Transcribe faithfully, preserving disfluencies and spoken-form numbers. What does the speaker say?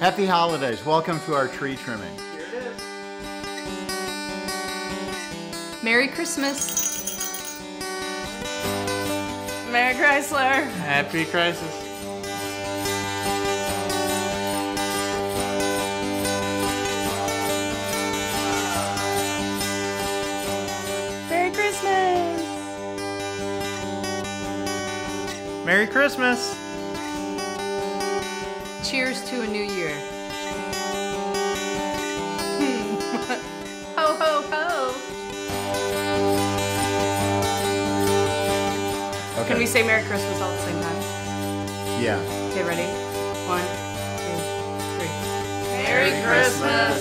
Happy holidays. Welcome to our tree trimming. Here it is. Merry Christmas. Merry Chrysler. Happy Crisis. Merry Christmas. Merry Christmas. Cheers to a new year. Ho, ho, ho. Okay. Can we say Merry Christmas all at the same time? Yeah. Okay, ready? One, two, three. Merry Christmas.